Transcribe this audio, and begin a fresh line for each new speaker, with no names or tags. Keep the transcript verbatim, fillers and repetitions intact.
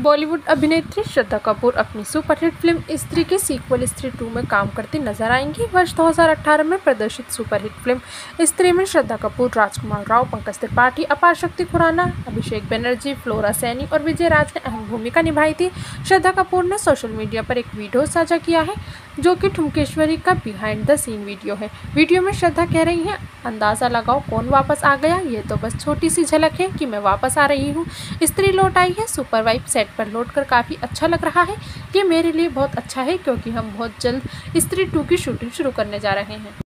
बॉलीवुड अभिनेत्री श्रद्धा कपूर अपनी superhit film स्त्री के सीक्वल स्त्री टू में काम करती नजर आएंगी। वर्ष दो हज़ार अठारह में प्रदर्शित सुपरहिट फिल्म स्त्री में श्रद्धा कपूर, राजकुमार राव, पंकज त्रिपाठी, अपार शक्ति खुराना, अभिषेक बनर्जी, फ्लोरा सैनी और विजय राज ने अहम भूमिका निभाई थी। श्रद्धा कपूर ने सोशल मीडिया पर एक वीडियो साझा किया है जो कि ठुमकेश्वरी का बिहाइंड द सीन वीडियो है। वीडियो में श्रद्धा कह रही हैं, अंदाज़ा लगाओ कौन वापस आ गया, ये तो बस छोटी सी झलक है कि मैं वापस आ रही हूँ। स्त्री लौट आई है। सुपर वाइब सेट पर लौटकर काफ़ी अच्छा लग रहा है। ये मेरे लिए बहुत अच्छा है क्योंकि हम बहुत जल्द स्त्री टू की शूटिंग शुरू करने जा रहे हैं।